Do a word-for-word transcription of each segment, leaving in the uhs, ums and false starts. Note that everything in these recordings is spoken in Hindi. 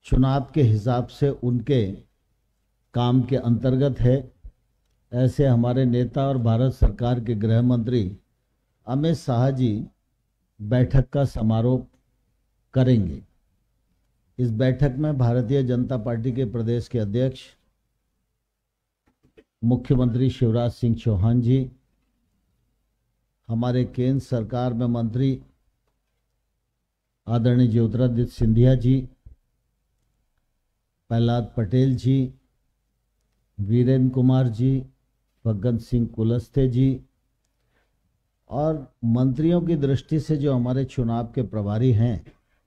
चुनाव के हिसाब से उनके काम के अंतर्गत है। ऐसे हमारे नेता और भारत सरकार के गृह मंत्री अमित शाह जी बैठक का समारोह करेंगे। इस बैठक में भारतीय जनता पार्टी के प्रदेश के अध्यक्ष मुख्यमंत्री शिवराज सिंह चौहान जी, हमारे केंद्र सरकार में मंत्री आदरणीय ज्योतिरादित्य सिंधिया जी, प्रहलाद पटेल जी, वीरेंद्र कुमार जी, फग्गन सिंह कुलस्ते जी और मंत्रियों की दृष्टि से जो हमारे चुनाव के प्रभारी हैं,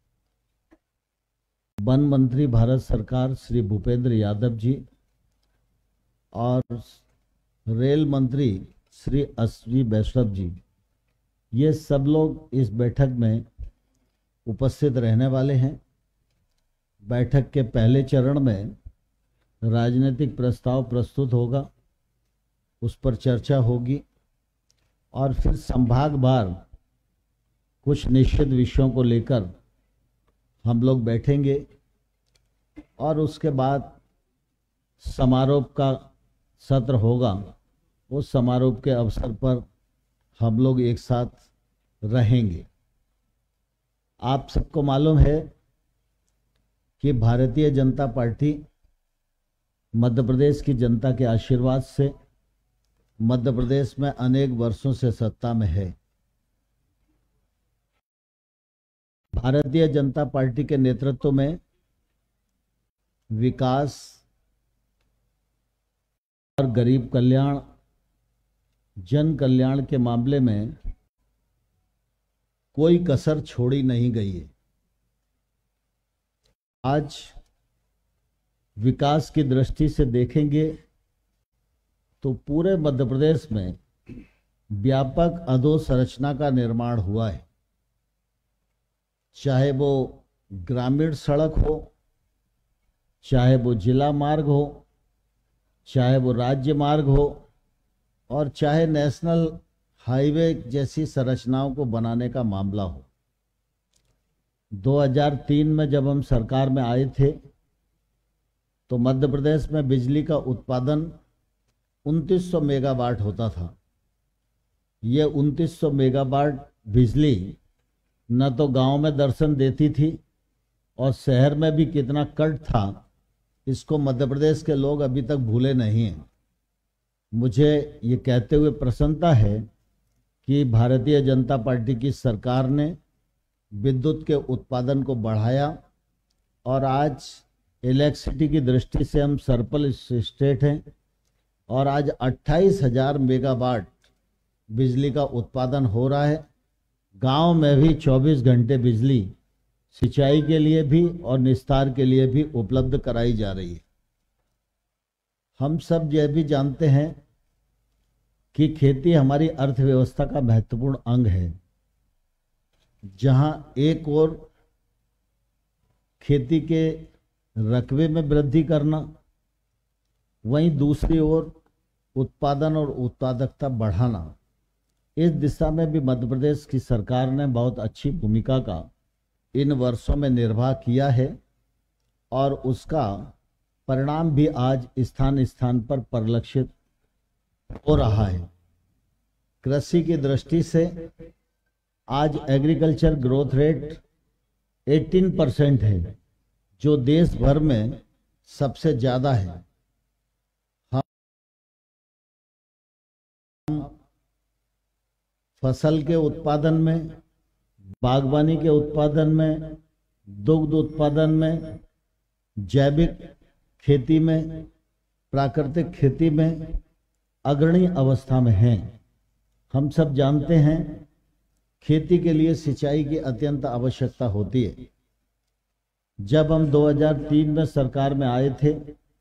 वन मंत्री भारत सरकार श्री भूपेंद्र यादव जी और रेल मंत्री श्री अश्विनी वैष्णव जी, ये सब लोग इस बैठक में उपस्थित रहने वाले हैं। बैठक के पहले चरण में राजनीतिक प्रस्ताव प्रस्तुत होगा, उस पर चर्चा होगी और फिर संभाग वार कुछ निश्चित विषयों को लेकर हम लोग बैठेंगे और उसके बाद समारोह का सत्र होगा। उस समारोह के अवसर पर हम लोग एक साथ रहेंगे। आप सबको मालूम है कि भारतीय जनता पार्टी मध्य प्रदेश की जनता के आशीर्वाद से मध्य प्रदेश में अनेक वर्षों से सत्ता में है। भारतीय जनता पार्टी के नेतृत्व में विकास और गरीब कल्याण, जन कल्याण के मामले में कोई कसर छोड़ी नहीं गई है। आज विकास की दृष्टि से देखेंगे तो पूरे मध्य प्रदेश में व्यापक अधोसंरचना का निर्माण हुआ है, चाहे वो ग्रामीण सड़क हो, चाहे वो जिला मार्ग हो, चाहे वो राज्य मार्ग हो और चाहे नेशनल हाईवे जैसी संरचनाओं को बनाने का मामला हो। दो हज़ार तीन में जब हम सरकार में आए थे तो मध्य प्रदेश में बिजली का उत्पादन उनतीस सौ मेगावाट होता था। ये उनतीस सौ मेगावाट बिजली न तो गांव में दर्शन देती थी और शहर में भी कितना कट था, इसको मध्य प्रदेश के लोग अभी तक भूले नहीं हैं। मुझे ये कहते हुए प्रसन्नता है कि भारतीय जनता पार्टी की सरकार ने विद्युत के उत्पादन को बढ़ाया और आज इलेक्ट्रिसिटी की दृष्टि से हम सर्पल स्टेट हैं और आज अट्ठाईस हजार मेगावाट बिजली का उत्पादन हो रहा है। गांव में भी चौबीस घंटे बिजली सिंचाई के लिए भी और निस्तार के लिए भी उपलब्ध कराई जा रही है। हम सब यह भी जानते हैं कि खेती हमारी अर्थव्यवस्था का महत्वपूर्ण अंग है। जहां एक ओर खेती के रकबे में वृद्धि करना, वहीं दूसरी ओर उत्पादन और उत्पादकता बढ़ाना, इस दिशा में भी मध्य प्रदेश की सरकार ने बहुत अच्छी भूमिका का इन वर्षों में निर्वाह किया है और उसका परिणाम भी आज स्थान स्थान पर परिलक्षित हो रहा है। कृषि की दृष्टि से आज एग्रीकल्चर ग्रोथ रेट अठारह परसेंट है, जो देश भर में सबसे ज्यादा है। हम फसल के उत्पादन में, बागवानी के उत्पादन में, दुग्ध उत्पादन में, जैविक खेती में, प्राकृतिक खेती में अग्रणी अवस्था में हैं। हम सब जानते हैं खेती के लिए सिंचाई की अत्यंत आवश्यकता होती है। जब हम दो हज़ार तीन में सरकार में आए थे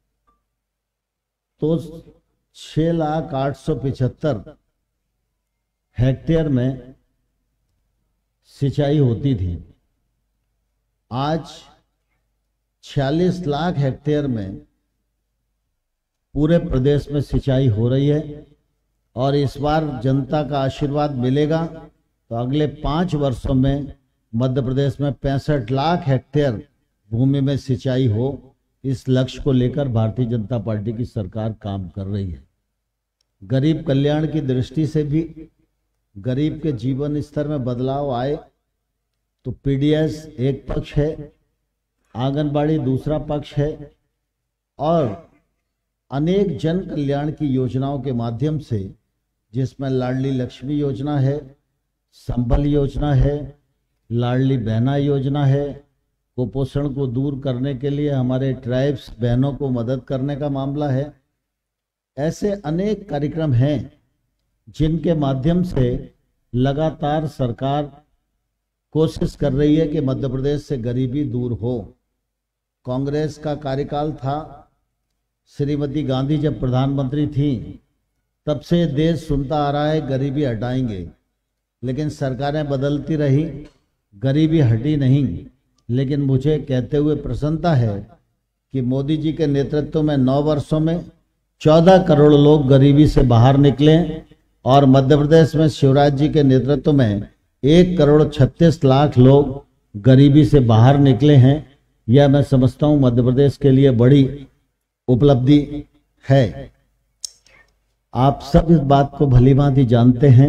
तो छह लाख आठ सौ पिछहत्तर हेक्टेयर में सिंचाई होती थी। आज छियालीस लाख हेक्टेयर में पूरे प्रदेश में सिंचाई हो रही है और इस बार जनता का आशीर्वाद मिलेगा तो अगले पांच वर्षों में मध्य प्रदेश में पैंसठ लाख हेक्टेयर भूमि में सिंचाई हो, इस लक्ष्य को लेकर भारतीय जनता पार्टी की सरकार काम कर रही है। गरीब कल्याण की दृष्टि से भी गरीब के जीवन स्तर में बदलाव आए तो पीडीएस एक पक्ष है, आंगनबाड़ी दूसरा पक्ष है, और अनेक जन कल्याण की योजनाओं के माध्यम से, जिसमें लाडली लक्ष्मी योजना है, संबल योजना है, लाडली बहना योजना है, कुपोषण को दूर करने के लिए हमारे ट्राइब्स बहनों को मदद करने का मामला है। ऐसे अनेक कार्यक्रम हैं जिनके माध्यम से लगातार सरकार कोशिश कर रही है कि मध्य प्रदेश से गरीबी दूर हो। कांग्रेस का कार्यकाल था, श्रीमती गांधी जब प्रधानमंत्री थी तब से देश सुनता आ रहा है गरीबी हटाएंगे, लेकिन सरकारें बदलती रही, गरीबी हटी नहीं। लेकिन मुझे कहते हुए प्रसन्नता है कि मोदी जी के नेतृत्व में नौ वर्षों में चौदह करोड़ लोग गरीबी से बाहर निकले, और मध्य प्रदेश में शिवराज जी के नेतृत्व में एक करोड़ छत्तीस लाख लोग गरीबी से बाहर निकले हैं। यह मैं समझता हूं मध्य प्रदेश के लिए बड़ी उपलब्धि है। आप सब इस बात को भलीभांति जानते हैं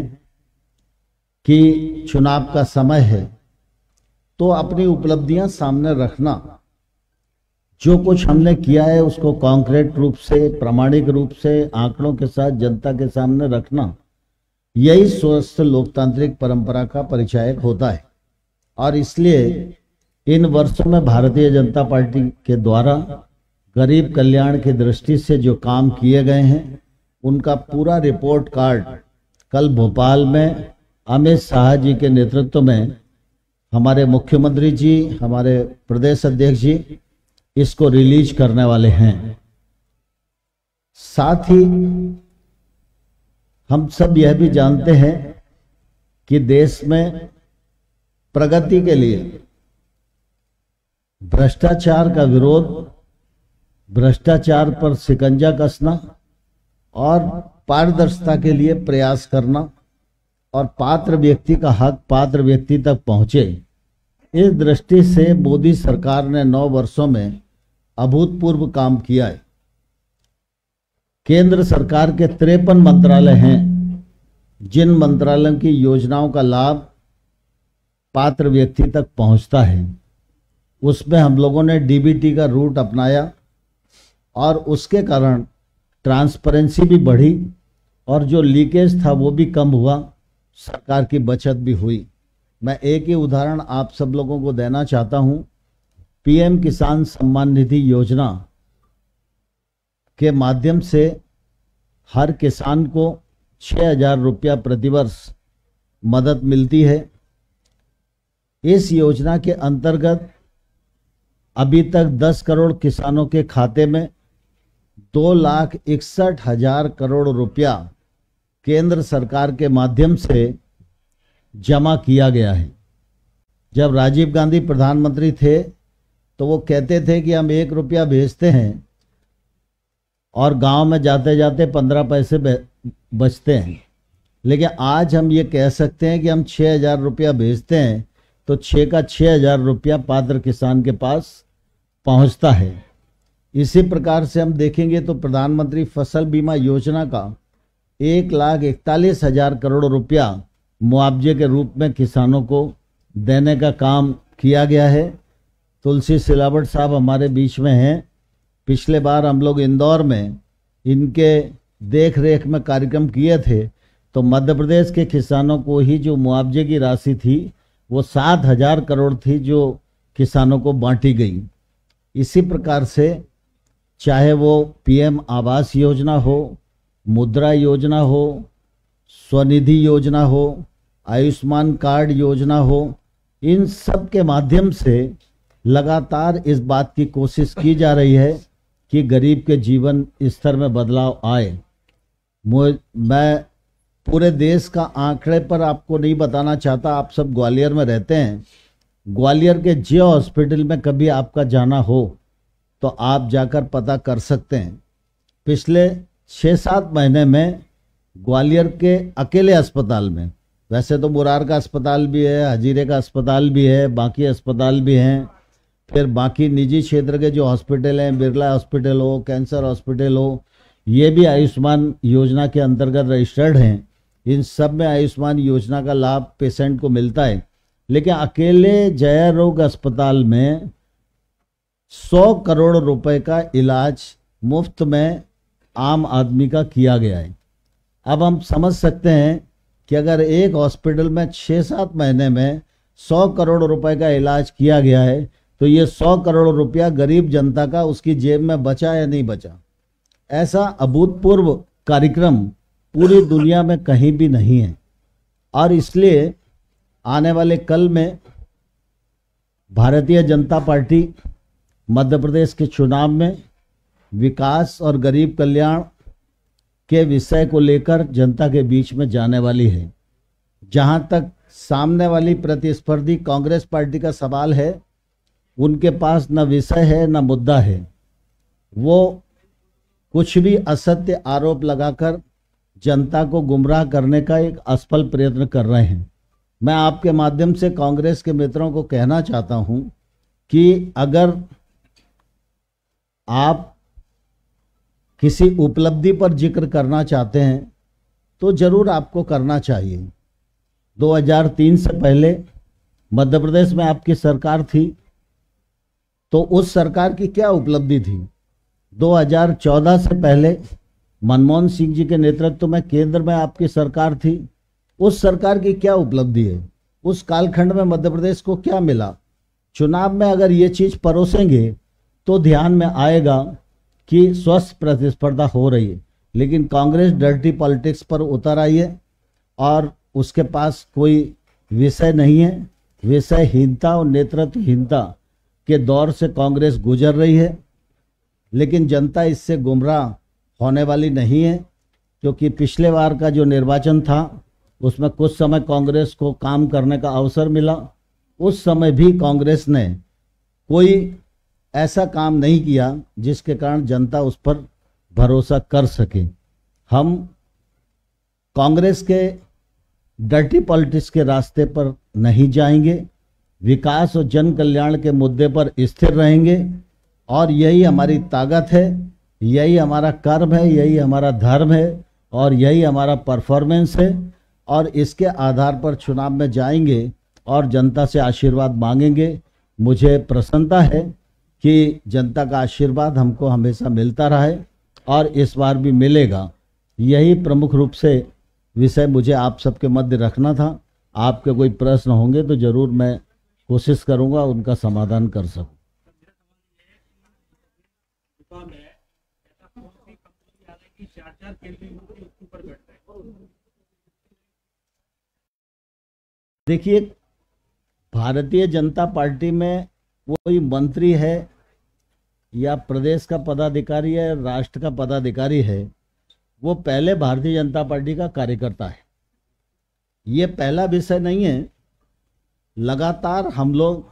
कि चुनाव का समय है, तो अपनी उपलब्धियां सामने रखना, जो कुछ हमने किया है उसको कॉन्क्रीट रूप से, प्रामाणिक रूप से, आंकड़ों के साथ जनता के सामने रखना, यही स्वस्थ लोकतांत्रिक परंपरा का परिचायक होता है। और इसलिए इन वर्षों में भारतीय जनता पार्टी के द्वारा गरीब कल्याण की दृष्टि से जो काम किए गए हैं उनका पूरा रिपोर्ट कार्ड कल भोपाल में अमित शाह जी के नेतृत्व में हमारे मुख्यमंत्री जी, हमारे प्रदेश अध्यक्ष जी इसको रिलीज करने वाले हैं। साथ ही हम सब यह भी जानते हैं कि देश में प्रगति के लिए भ्रष्टाचार का विरोध, भ्रष्टाचार पर शिकंजा कसना और पारदर्शिता के लिए प्रयास करना और पात्र व्यक्ति का हक पात्र व्यक्ति तक पहुंचे, इस दृष्टि से मोदी सरकार ने नौ वर्षों में अभूतपूर्व काम किया है। केंद्र सरकार के तिरपन मंत्रालय हैं, जिन मंत्रालयों की योजनाओं का लाभ पात्र व्यक्ति तक पहुंचता है। उसमें हम लोगों ने डीबीटी का रूट अपनाया और उसके कारण ट्रांसपेरेंसी भी बढ़ी और जो लीकेज था वो भी कम हुआ, सरकार की बचत भी हुई। मैं एक ही उदाहरण आप सब लोगों को देना चाहता हूं। पीएम किसान सम्मान निधि योजना के माध्यम से हर किसान को छः हजार रुपया प्रतिवर्ष मदद मिलती है। इस योजना के अंतर्गत अभी तक दस करोड़ किसानों के खाते में दो लाख इकसठ हजार करोड़ रुपया केंद्र सरकार के माध्यम से जमा किया गया है। जब राजीव गांधी प्रधानमंत्री थे तो वो कहते थे कि हम एक रुपया भेजते हैं और गांव में जाते जाते पंद्रह पैसे बचते हैं, लेकिन आज हम ये कह सकते हैं कि हम छः हजार रुपया भेजते हैं तो छः का छः हजार रुपया पात्र किसान के पास पहुंचता है। इसी प्रकार से हम देखेंगे तो प्रधानमंत्री फसल बीमा योजना का एक लाख इकतालीस हजार करोड़ रुपया मुआवजे के रूप में किसानों को देने का काम किया गया है। तुलसी सिलावट साहब हमारे बीच में हैं। पिछले बार हम लोग इंदौर में इनके देख रेख में कार्यक्रम किए थे तो मध्य प्रदेश के किसानों को ही जो मुआवजे की राशि थी वो सात हजार करोड़ थी जो किसानों को बांटी गई। इसी प्रकार से चाहे वो पीएम आवास योजना हो, मुद्रा योजना हो, स्वनिधि योजना हो, आयुष्मान कार्ड योजना हो, इन सब के माध्यम से लगातार इस बात की कोशिश की जा रही है कि गरीब के जीवन स्तर में बदलाव आए। मैं पूरे देश का आंकड़े पर आपको नहीं बताना चाहता, आप सब ग्वालियर में रहते हैं। ग्वालियर के जियो हॉस्पिटल में कभी आपका जाना हो तो आप जाकर पता कर सकते हैं। पिछले छः सात महीने में ग्वालियर के अकेले अस्पताल में, वैसे तो मुरार का अस्पताल भी है, हजीरे का अस्पताल भी है, बाकी अस्पताल भी हैं, फिर बाकी निजी क्षेत्र के जो हॉस्पिटल हैं, बिरला हॉस्पिटल हो, कैंसर हॉस्पिटल हो, ये भी आयुष्मान योजना के अंतर्गत रजिस्टर्ड हैं। इन सब में आयुष्मान योजना का लाभ पेशेंट को मिलता है। लेकिन अकेले जया रोग अस्पताल में सौ करोड़ रुपए का इलाज मुफ्त में आम आदमी का किया गया है। अब हम समझ सकते हैं कि अगर एक हॉस्पिटल में छः सात महीने में सौ करोड़ रुपए का इलाज किया गया है तो ये सौ करोड़ रुपया गरीब जनता का उसकी जेब में बचा या नहीं बचा। ऐसा अभूतपूर्व कार्यक्रम पूरी दुनिया में कहीं भी नहीं है। और इसलिए आने वाले कल में भारतीय जनता पार्टी मध्य प्रदेश के चुनाव में विकास और गरीब कल्याण के विषय को लेकर जनता के बीच में जाने वाली है। जहां तक सामने वाली प्रतिस्पर्धी कांग्रेस पार्टी का सवाल है, उनके पास न विषय है न मुद्दा है। वो कुछ भी असत्य आरोप लगाकर जनता को गुमराह करने का एक असफल प्रयत्न कर रहे हैं। मैं आपके माध्यम से कांग्रेस के मित्रों को कहना चाहता हूं कि अगर आप किसी उपलब्धि पर जिक्र करना चाहते हैं तो जरूर आपको करना चाहिए। दो हज़ार तीन से पहले मध्य प्रदेश में आपकी सरकार थी, तो उस सरकार की क्या उपलब्धि थी? दो हज़ार चौदह से पहले मनमोहन सिंह जी के नेतृत्व में केंद्र में आपकी सरकार थी, उस सरकार की क्या उपलब्धि है? उस कालखंड में मध्य प्रदेश को क्या मिला? चुनाव में अगर ये चीज परोसेंगे तो ध्यान में आएगा कि स्वस्थ प्रतिस्पर्धा हो रही है। लेकिन कांग्रेस डर्टी पॉलिटिक्स पर उतर आई है और उसके पास कोई विषय नहीं है। विषयहीनता और नेतृत्वहीनता के दौर से कांग्रेस गुजर रही है, लेकिन जनता इससे गुमराह होने वाली नहीं है, क्योंकि पिछले बार का जो निर्वाचन था उसमें कुछ समय कांग्रेस को काम करने का अवसर मिला। उस समय भी कांग्रेस ने कोई ऐसा काम नहीं किया जिसके कारण जनता उस पर भरोसा कर सके। हम कांग्रेस के डर्टी पॉलिटिक्स के रास्ते पर नहीं जाएंगे, विकास और जन कल्याण के मुद्दे पर स्थिर रहेंगे और यही हमारी ताकत है, यही हमारा कर्म है, यही हमारा धर्म है और यही हमारा परफॉर्मेंस है। और इसके आधार पर चुनाव में जाएंगे और जनता से आशीर्वाद मांगेंगे। मुझे प्रसन्नता है कि जनता का आशीर्वाद हमको हमेशा मिलता रहा है और इस बार भी मिलेगा। यही प्रमुख रूप से विषय मुझे आप सबके मध्य रखना था। आपके कोई प्रश्न होंगे तो जरूर मैं कोशिश करूंगा उनका समाधान कर सकूं। देखिए, भारतीय जनता पार्टी में कोई मंत्री है या प्रदेश का पदाधिकारी है, राष्ट्र का पदाधिकारी है, वो पहले भारतीय जनता पार्टी का कार्यकर्ता है। ये पहला विषय नहीं है। लगातार हम लोग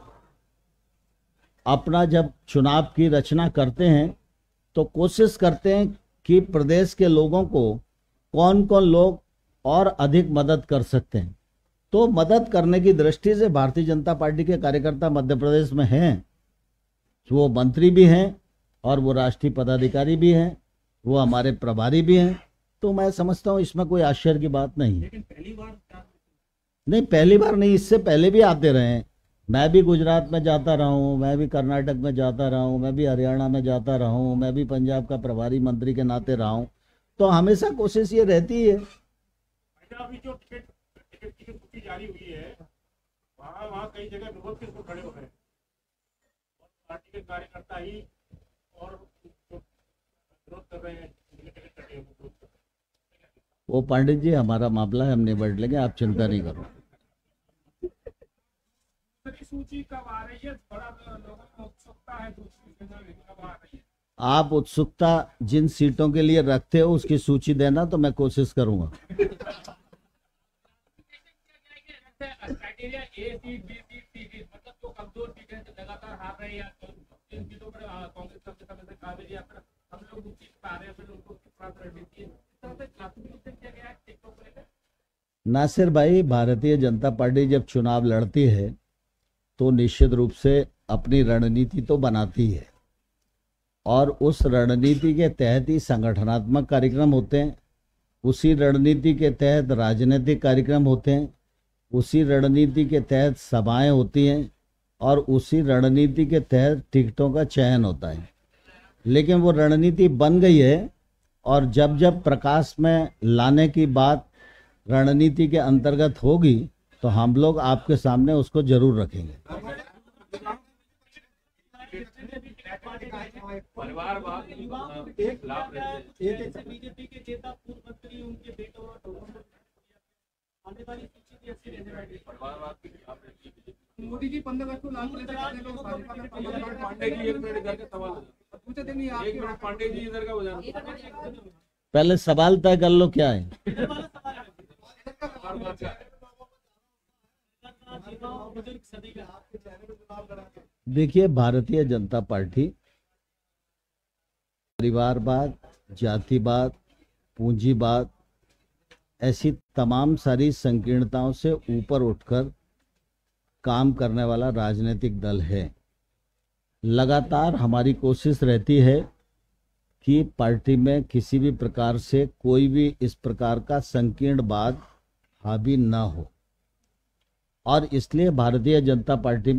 अपना जब चुनाव की रचना करते हैं तो कोशिश करते हैं कि प्रदेश के लोगों को कौन कौन लोग और अधिक मदद कर सकते हैं। तो मदद करने की दृष्टि से भारतीय जनता पार्टी के कार्यकर्ता मध्य प्रदेश में हैं। वो मंत्री भी हैं और वो राष्ट्रीय पदाधिकारी भी हैं, वो हमारे प्रभारी भी हैं। तो मैं समझता हूँ इसमें कोई आश्चर्य की बात नहीं है। लेकिन पहली बार नहीं, पहली बार नहीं, इससे पहले भी आते रहे हैं। मैं भी गुजरात में जाता रहा हूँ, मैं भी कर्नाटक में जाता रहा हूँ, मैं भी हरियाणा में जाता रहा हूँ, मैं भी पंजाब का प्रभारी मंत्री के नाते रहा हूँ। तो हमेशा कोशिश ये रहती है। अभी जो टिकट टिकट की सूची जारी हुई है, वहाँ वहाँ कई जगह विरोध के लोग खड़े हो गए और पार्टी के कार्यकर्ता ही और विरोध कर रहे हैं, टिकट कटे हुए। वो पंडित जी हमारा मामला है, हम निबट लेंगे, आप चिंता नहीं करो। सूची कब आ रही है? बड़ा लोगों को उत्सुकता है, दूसरी कब आ रही है? आप उत्सुकता जिन सीटों के लिए रखते हो उसकी सूची देना तो मैं कोशिश करूंगा। Criteria A seat, B seat, C seat, मतलब जो कमजोर सीटें लगातार हार रहे हैं, जिन सीटों पर कांग्रेस सबसे समय से काबिज या फिर हम लोग उस सीट पर आ रहे हैं, फिर उनको रणनीति किया गया है टिकटों को लेकर। नासिर भाई, भारतीय जनता पार्टी जब चुनाव लड़ती है तो निश्चित रूप से अपनी रणनीति तो बनाती है और उस रणनीति के तहत ही संगठनात्मक कार्यक्रम होते हैं, उसी रणनीति के तहत राजनीतिक कार्यक्रम होते हैं, उसी रणनीति के तहत सभाएं होती हैं और उसी रणनीति के तहत टिकटों का चयन होता है। लेकिन वो रणनीति बन गई है और जब जब प्रकाश में लाने की बात रणनीति के अंतर्गत होगी तो हम लोग आपके सामने उसको जरूर रखेंगे। परिवारवाद बीजेपी के नेता पूर्व मंत्री उनके बेटों आने वाली सूची ऐसी रहने वाली परिवारवाद। मोदी जी पंद्रह अगस्त को लाल पांडे जी एक मिनट इधर का सवाल पूछे थे, नहीं एक मिनट पांडे जी इधर का हो जाना। पहले सवाल तय कर लो क्या है। देखिए, भारतीय जनता पार्टी परिवारवाद, जातिवाद, पूंजीवाद ऐसी तमाम सारी संकीर्णताओं से ऊपर उठकर काम करने वाला राजनीतिक दल है। लगातार हमारी कोशिश रहती है कि पार्टी में किसी भी प्रकार से कोई भी इस प्रकार का संकीर्णवाद हावी न हो और इसलिए भारतीय जनता पार्टी